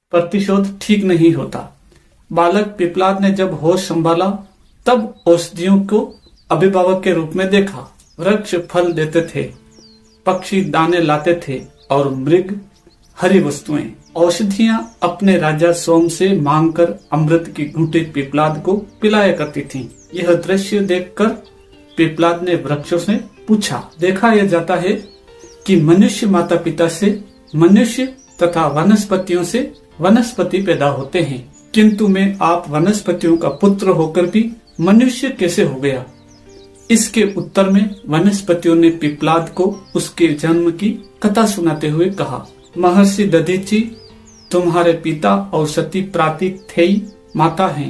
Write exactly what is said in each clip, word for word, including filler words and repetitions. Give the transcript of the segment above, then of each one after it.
प्रतिशोध ठीक नहीं होता। बालक पिपलाद ने जब होश संभाला तब औषधियों को अभिभावक के रूप में देखा। वृक्ष फल देते थे, पक्षी दाने लाते थे और मृग हरी वस्तुएं। औषधियां अपने राजा सोम से मांगकर अमृत की घूंटी पिपलाद को पिलाया करती थीं। यह दृश्य देखकर पिपलाद ने वृक्षों से पूछा, देखा यह जाता है कि मनुष्य माता पिता से मनुष्य तथा वनस्पतियों से वनस्पति पैदा होते हैं, किंतु मैं आप वनस्पतियों का पुत्र होकर भी मनुष्य कैसे हो गया? इसके उत्तर में वनस्पतियों ने पिपलाद को उसके जन्म की कथा सुनाते हुए कहा, महर्षि दधीचि, तुम्हारे पिता और सती प्रातिथेयी माता हैं।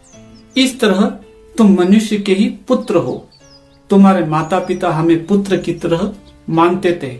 इस तरह तुम मनुष्य के ही पुत्र हो। तुम्हारे माता पिता हमें पुत्र की तरह मानते थे,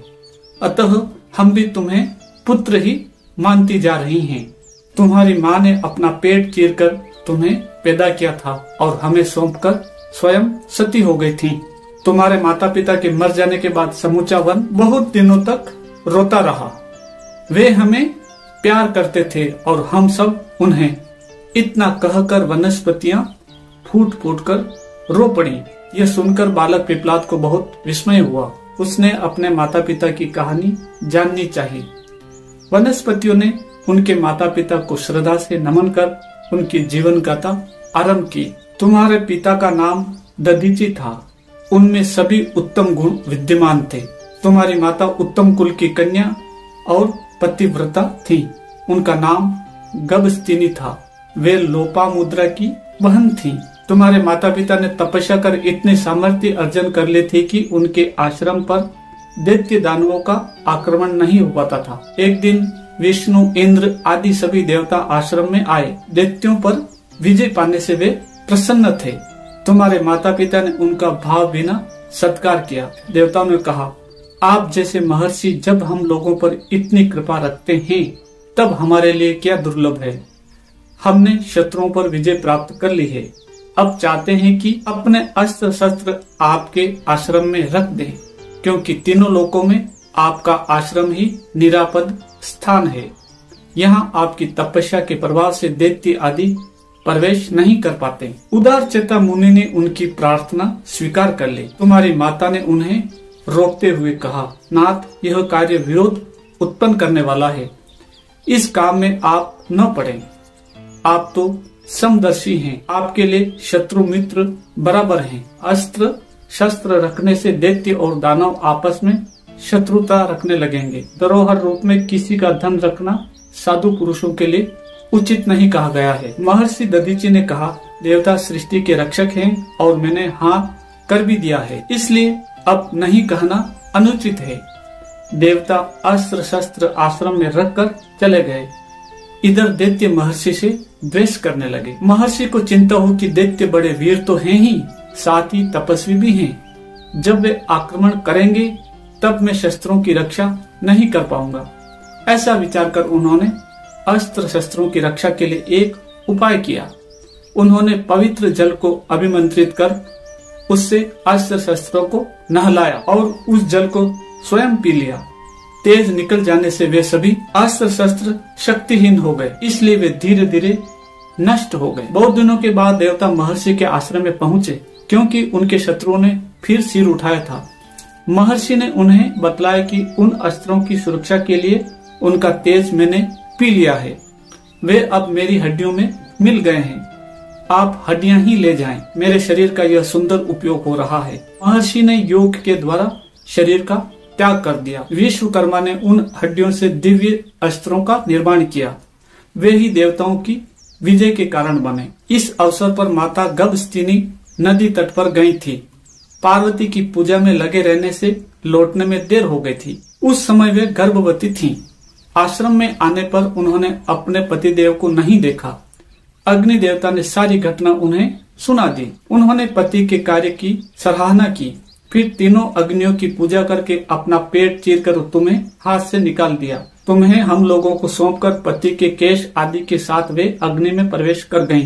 अतः हम भी तुम्हें पुत्र ही मानती जा रही हैं। तुम्हारी माँ ने अपना पेट चीरकर तुम्हें पैदा किया था और हमें सौंपकर स्वयं सती हो गई थी। तुम्हारे माता पिता के मर जाने के बाद समूचा वन बहुत दिनों तक रोता रहा। वे हमें प्यार करते थे और हम सब उन्हें। इतना कहकर वनस्पतियां फूट फूट कर रो पड़ी। यह सुनकर बालक पिपलाद को बहुत विस्मय हुआ। उसने अपने माता पिता की कहानी जाननी चाहिए। वनस्पतियों ने उनके माता पिता को श्रद्धा से नमन कर उनकी जीवन गाथा आरंभ की। तुम्हारे पिता का नाम दधीचि था, उनमें सभी उत्तम गुण विद्यमान थे। तुम्हारी माता उत्तम कुल की कन्या और पतिव्रता थी, उनका नाम गभस्तिनी था। वे लोपामुद्रा की बहन थी। तुम्हारे माता पिता ने तपस्या कर इतने सामर्थ्य अर्जन कर ली थी कि उनके आश्रम पर दैत्य दानवों का आक्रमण नहीं हो पाता था। एक दिन विष्णु, इंद्र आदि सभी देवता आश्रम में आए। दैत्यों पर विजय पाने से वे प्रसन्न थे। तुम्हारे माता पिता ने उनका भाव बिना सत्कार किया। देवताओं ने कहा, आप जैसे महर्षि जब हम लोगों पर इतनी कृपा रखते हैं तब हमारे लिए क्या दुर्लभ है। हमने शत्रुओं पर विजय प्राप्त कर ली है। अब चाहते हैं कि अपने अस्त्र शस्त्र आपके आश्रम में रख दें, क्योंकि तीनों लोकों में आपका आश्रम ही निरापद स्थान है। यहाँ आपकी तपस्या के प्रभाव से दैत्य आदि प्रवेश नहीं कर पाते। उदार चेता मुनि ने उनकी प्रार्थना स्वीकार कर ली। तुम्हारी माता ने उन्हें रोकते हुए कहा, नाथ, यह कार्य विरोध उत्पन्न करने वाला है। इस काम में आप न पड़ें। आप तो समदर्शी हैं। आपके लिए शत्रु मित्र बराबर हैं। अस्त्र शस्त्र रखने से दैत्य और दानव आपस में शत्रुता रखने लगेंगे। धरोहर रूप में किसी का धन रखना साधु पुरुषों के लिए उचित नहीं कहा गया है। महर्षि दधीचि ने कहा, देवता सृष्टि के रक्षक हैं और मैंने हाँ कर भी दिया है, इसलिए अब नहीं कहना अनुचित है। देवता अस्त्र शस्त्र आश्रम में रखकर चले गए। इधर दैत्य महर्षि से द्वेष करने लगे। महर्षि को चिंता हो कि दैत्य बड़े वीर तो हैं ही, साथ ही तपस्वी भी हैं। जब वे आक्रमण करेंगे तब मैं शस्त्रों की रक्षा नहीं कर पाऊंगा। ऐसा विचार कर उन्होंने अस्त्र शस्त्रों की रक्षा के लिए एक उपाय किया। उन्होंने पवित्र जल को अभिमंत्रित कर उससे अस्त्र शस्त्रों को नहलाया और उस जल को स्वयं पी लिया। तेज निकल जाने से वे सभी अस्त्र शस्त्र शक्तिहीन हो गए, इसलिए वे धीरे धीरे नष्ट हो गए। बहुत दिनों के बाद देवता महर्षि के आश्रम में पहुँचे, क्योंकि उनके शत्रुओं ने फिर सिर उठाया था। महर्षि ने उन्हें बतलाया कि उन अस्त्रों की सुरक्षा के लिए उनका तेज मैंने पी लिया है। वे अब मेरी हड्डियों में मिल गए हैं। आप हड्डियां ही ले जाएं। मेरे शरीर का यह सुंदर उपयोग हो रहा है। महर्षि ने योग के द्वारा शरीर का त्याग कर दिया। विश्वकर्मा ने उन हड्डियों से दिव्य अस्त्रों का निर्माण किया। वे ही देवताओं की विजय के कारण बने। इस अवसर पर माता गभस्तिनी नदी तट पर गई थी। पार्वती की पूजा में लगे रहने से लौटने में देर हो गई थी। उस समय वे गर्भवती थीं। आश्रम में आने पर उन्होंने अपने पतिदेव को नहीं देखा। अग्नि देवता ने सारी घटना उन्हें सुना दी। उन्होंने पति के कार्य की सराहना की। फिर तीनों अग्नियों की पूजा करके अपना पेट चीरकर तुम्हें हाथ से निकाल दिया। तुम्हें हम लोगों को सौंपकर पति के केश आदि के साथ वे अग्नि में प्रवेश कर गयीं।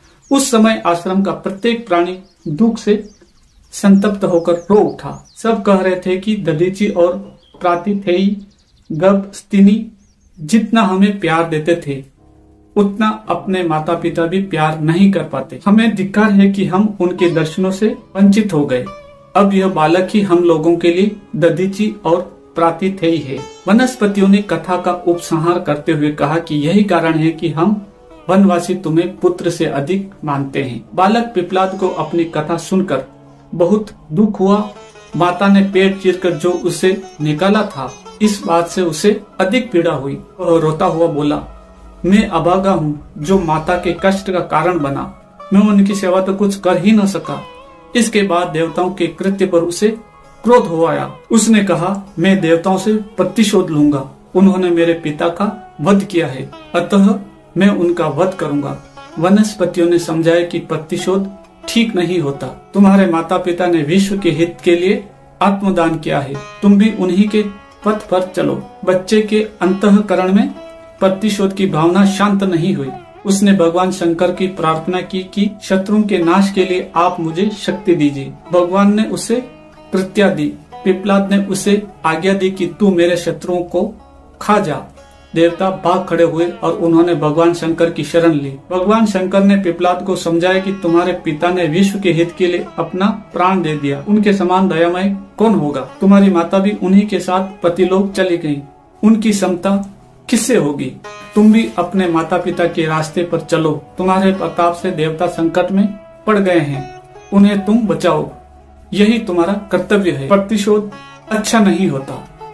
उस समय आश्रम का प्रत्येक प्राणी दुख से संतप्त होकर रो उठा। सब कह रहे थे कि दधीचि और प्रातिथेयी गभस्तिनी जितना हमें प्यार देते थे उतना अपने माता पिता भी प्यार नहीं कर पाते। हमें धिक्कार है कि हम उनके दर्शनों से वंचित हो गए। अब यह बालक ही हम लोगों के लिए दधीची और प्रातिथेय है। वनस्पतियों ने कथा का उपसंहार करते हुए कहा कि यही कारण है कि हम वनवासी तुम्हें पुत्र से अधिक मानते हैं। बालक पिपलाद को अपनी कथा सुनकर बहुत दुख हुआ। माता ने पेट चीरकर जो उसे निकाला था, इस बात से उसे अधिक पीड़ा हुई। वह रोता हुआ बोला, मैं अभागा हूँ जो माता के कष्ट का कारण बना। मैं उनकी सेवा तो कुछ कर ही न सका। इसके बाद देवताओं के कृत्य पर उसे क्रोध हो आया। उसने कहा, मैं देवताओं से प्रतिशोध लूंगा। उन्होंने मेरे पिता का वध किया है, अतः मैं उनका वध करूंगा। वनस्पतियों ने समझाया कि प्रतिशोध ठीक नहीं होता। तुम्हारे माता पिता ने विश्व के हित के लिए आत्मदान किया है, तुम भी उन्हीं के पथ पर चलो। बच्चे के अंतःकरण में प्रतिशोध की भावना शांत नहीं हुई। उसने भगवान शंकर की प्रार्थना की कि शत्रुओं के नाश के लिए आप मुझे शक्ति दीजिए। भगवान ने उसे कृत्या दी। पिपलाद ने उसे आज्ञा दी कि तू मेरे शत्रुओं को खा जा। देवता भाग खड़े हुए और उन्होंने भगवान शंकर की शरण ली। भगवान शंकर ने पिपलाद को समझाया कि तुम्हारे पिता ने विश्व के हित के लिए अपना प्राण दे दिया। उनके समान दयामय कौन होगा? तुम्हारी माता भी उन्हीं के साथ पतिलोक चली गई। उनकी समता किससे होगी? तुम भी अपने माता पिता के रास्ते पर चलो। तुम्हारे प्रताप से देवता संकट में पड़ गए हैं, उन्हें तुम बचाओ। यही तुम्हारा कर्तव्य है। प्रतिशोध अच्छा नहीं होता।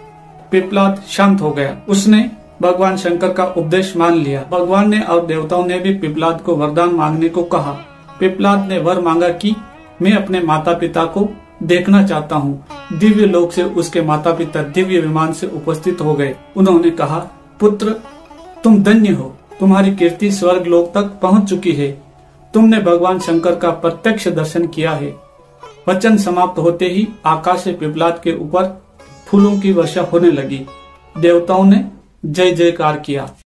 पिपलाद शांत हो गया। उसने भगवान शंकर का उपदेश मान लिया। भगवान ने और देवताओं ने भी पिपलाद को वरदान मांगने को कहा। पिपलाद ने वर मांगा कि मैं अपने माता पिता को देखना चाहता हूँ। दिव्य लोक से उसके माता पिता दिव्य विमान से उपस्थित हो गए। उन्होंने कहा, पुत्र तुम धन्य हो, तुम्हारी कीर्ति स्वर्ग लोक तक पहुँच चुकी है। तुमने भगवान शंकर का प्रत्यक्ष दर्शन किया है। वचन समाप्त होते ही आकाश से पिपलाद के ऊपर फूलों की वर्षा होने लगी। देवताओं ने जय जयकार किया।